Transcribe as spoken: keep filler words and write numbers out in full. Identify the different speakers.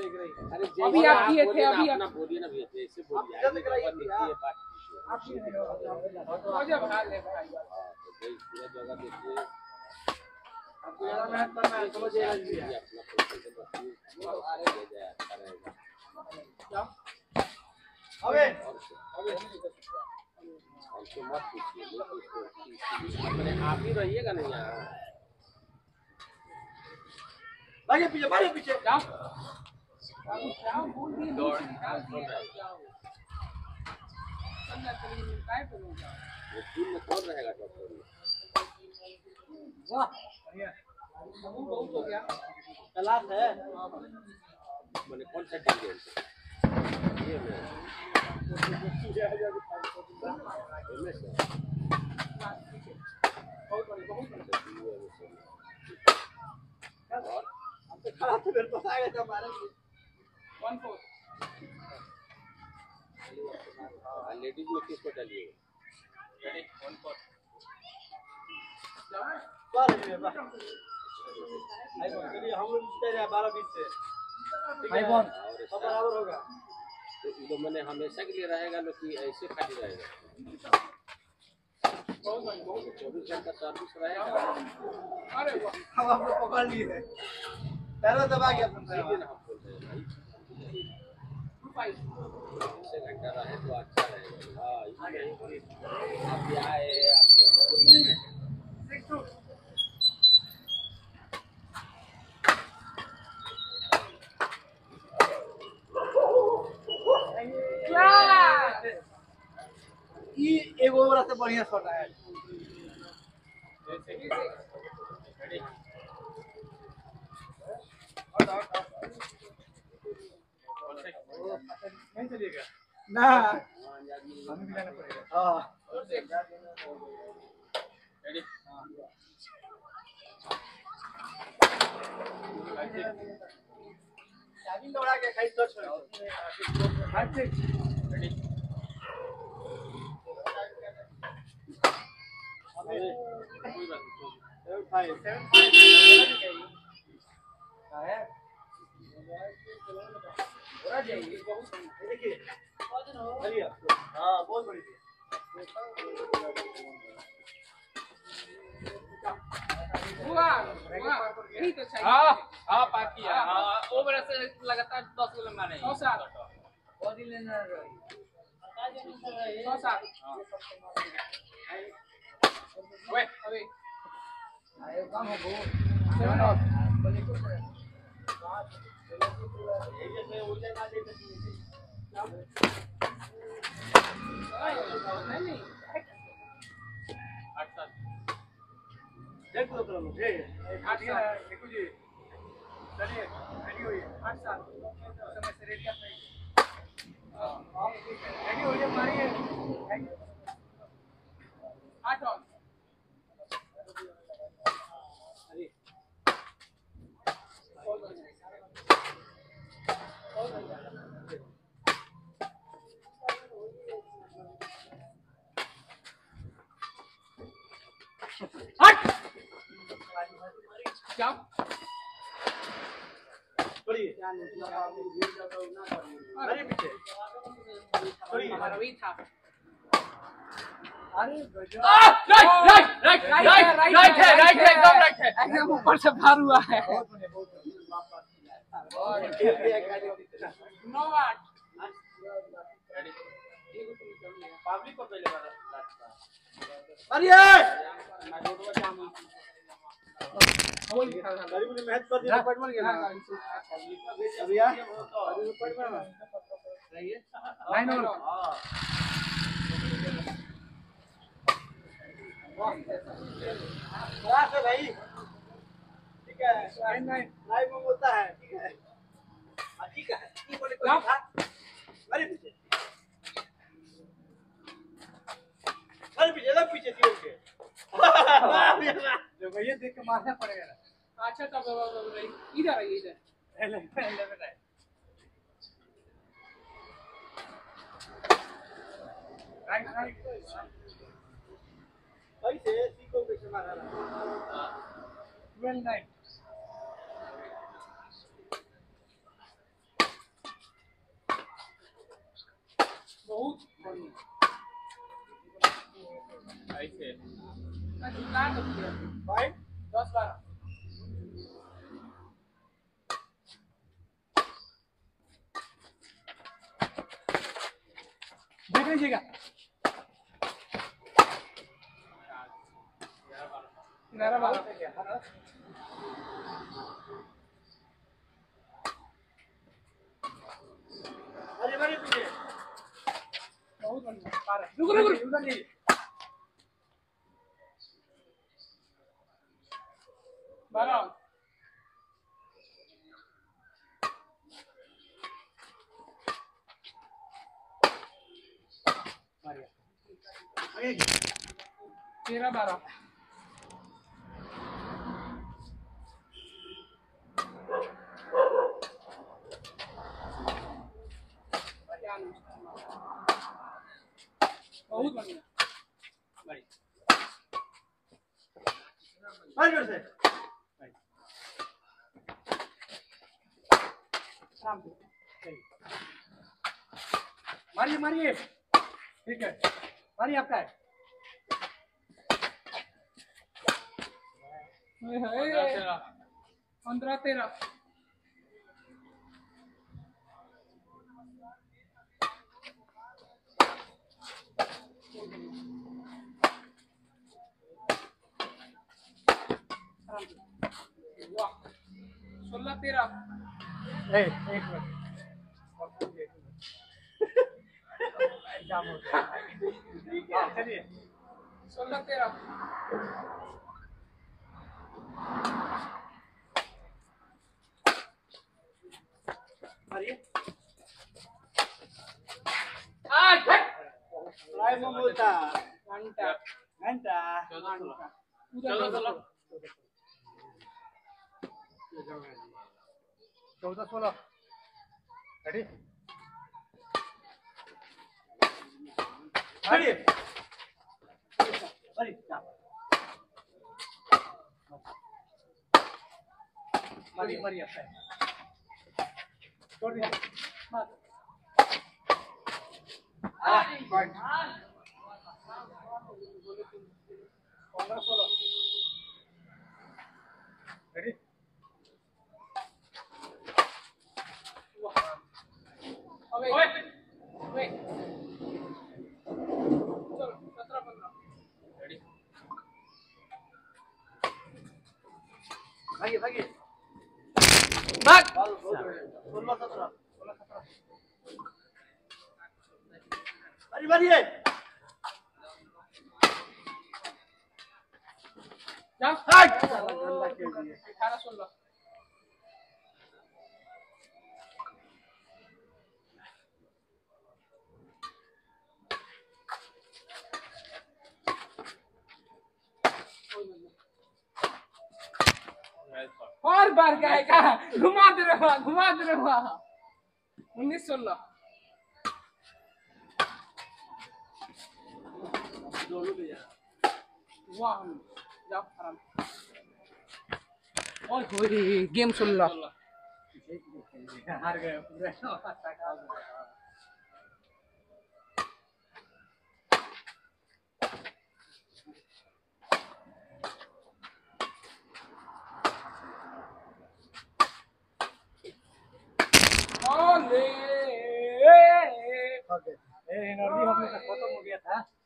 Speaker 1: अरे
Speaker 2: अभी आप किए थे अभी
Speaker 1: अपना बोलिए ना भैया जैसे बोलिए जल्दी कराइए ये बात
Speaker 2: आप मजा भाग ले भाई
Speaker 1: हां तो भाई पूरा जगह देखिए
Speaker 3: अब ज्यादा मेहनत करना है समझिए
Speaker 1: ये अपना प्रोफेशन रखिए आगे ले जाए अच्छा रहेगा
Speaker 3: क्या अबे
Speaker 1: अबे हमसे मत पूछिए लोग उसको अपने आप ही रहिएगा नहीं यार
Speaker 3: भागे पीछे भागे पीछे
Speaker 2: जाओ जाओ बोल दिए दौड़ जाओ अंदर चलिए काय करूंगा
Speaker 1: वो टीम में कौन रहेगा डॉक्टर में
Speaker 3: वाह बढ़िया
Speaker 2: वो बहुत हो गया
Speaker 3: तलाश है
Speaker 1: मैंने कौन सा टीम है ये मैं एमएस
Speaker 2: बहुत बड़ी बहुत बड़ी
Speaker 1: और
Speaker 3: अब तो खड़ा तो मेरे पास आएगा जब मारेंगे
Speaker 2: वन फोर
Speaker 1: लेडीज में किसको डालिए
Speaker 2: रेडी वन फोर जाओ
Speaker 3: बारह में बा आई बोल चलिए हम लोग जीते हैं बारह बीस से
Speaker 2: भाई बॉल
Speaker 3: सब बराबर होगा
Speaker 1: तो ये मैंने हमेशा के लिए रहेगा लोग कि ऐसे खाली रहेगा
Speaker 2: बहुत बड़ी बहुत
Speaker 1: चौबीस घंटा सर्विस रहेगा
Speaker 2: अरे वाह
Speaker 3: हम आप लोग पकड़ लिए हैं पैरों दबा गया तुम
Speaker 1: सीधे ना हम बोल रहे हैं भाई
Speaker 2: टू फाइव
Speaker 1: छह घंटा रहे तो अच्छा रहेगा हाँ इसमें आप आए आपके
Speaker 2: सिक्स टू
Speaker 3: ये एक ओवर से बढ़िया शॉट आया
Speaker 2: रेडी
Speaker 3: नहीं चलिएगा ना हमें भी जाना पड़ेगा हाँ
Speaker 2: रेडी
Speaker 3: चाबी दौड़ा के खाई तो छोड़ हाँ ठीक
Speaker 2: रेडी
Speaker 3: कोई बात नहीं सेवन फाइव सेवन फाइव क्या है
Speaker 2: बड़ा जाइए बहुत
Speaker 3: देखिए चलिए हाँ बहुत बड़ी थी
Speaker 2: हुआ हुआ यही तो चाहिए
Speaker 4: हाँ हाँ पार किया हाँ वो मेरे से लगातार दस गोल मारे
Speaker 2: सौ सात
Speaker 3: बॉडी लेना
Speaker 2: सौ सात
Speaker 4: वे
Speaker 2: अभी
Speaker 3: आए कम है वो
Speaker 2: सेवन आउट
Speaker 3: ये से ऊंचा ना दे
Speaker 2: नहीं नहीं
Speaker 4: आठ सात
Speaker 3: देख लो तो मुझे
Speaker 2: आठ सात
Speaker 3: देखो जी चलिए रेडी होइए
Speaker 2: आठ सात
Speaker 3: समय से रेडी आप रेडी होइए मारिए
Speaker 2: आठ आउट
Speaker 4: हट
Speaker 2: क्या
Speaker 3: छोड़िए अरे पीछे छोड़िए
Speaker 2: हमारा वही था
Speaker 3: अरे
Speaker 4: right right right right right है राइट है एकदम राइट है
Speaker 2: एकदम ऊपर से भार हुआ है
Speaker 3: बहुत बढ़िया बहुत
Speaker 2: नौ आठ
Speaker 3: पब्लिक को पहले बार अरे गरीब ने मेहनत कर दी तो पॉइंट मिल गया ना अभी यार अभी पॉइंट मिला सही है नाइन ऑन हां वाह से भाई ठीक है नाइन नाइन लाइव में होता है ठीक है हां ठीक है ये बोले कोई था अरे पीछे अरे पीछे लग पीछे थी उनके जो भैया देख के मारना पड़ेगा ना
Speaker 2: अच्छा तब इधर आइए इधर
Speaker 3: पहले पहले बताए राइट राइट कैसे सीको कैसे मारा रहा ट्वेल्व नाइन
Speaker 4: बहुत बढ़िया
Speaker 1: ऐसे
Speaker 4: ना जितना तो किया
Speaker 3: भाई
Speaker 4: दस बारह
Speaker 3: देख लीजिएगा
Speaker 4: ग्यारह बारह
Speaker 3: अरे बड़े पीछे
Speaker 4: बहुत बढ़िया बारह रुक रुक रुक
Speaker 3: उधर नहीं
Speaker 4: बारह
Speaker 3: आगे
Speaker 4: तेरह बारह बहुत बढ़िया
Speaker 3: भाई जोर से
Speaker 4: शाम को
Speaker 3: मारिए मारिए ठीक है मारिए आपका है
Speaker 4: पंद्रह तेरह वाह सोलह तेरह
Speaker 3: ए एक मिनट जाम हो गया हाँ, चलिए
Speaker 4: सोलह तेरह
Speaker 3: मारिए
Speaker 4: आठ
Speaker 3: राय ममता
Speaker 4: घंटा
Speaker 3: घंटा
Speaker 1: चलो चलो
Speaker 3: चौदह सोलह रेडी मारिए मारिए मारिए मारिए छोड़ दिया मार हाँ पॉइंट पंद्रह सोलह रेडी
Speaker 4: ओए ओए चलो सत्रह पंद्रह
Speaker 1: रेडी
Speaker 3: भागिए भागिए
Speaker 4: भाग
Speaker 3: सोलह सत्रह सोलह सत्रह अरे मारिए
Speaker 4: जा
Speaker 3: के लिए
Speaker 4: अठारह सोलह और बार क्या है कहा घुमा दे रहा घुमा दे रहा उन्नीस सोलह वाह जाओ आराम और होई गेम सोलह
Speaker 3: हार गए पूरे
Speaker 4: ओले
Speaker 3: ओके ए एनर्जी हम लोग का खत्म हो गया था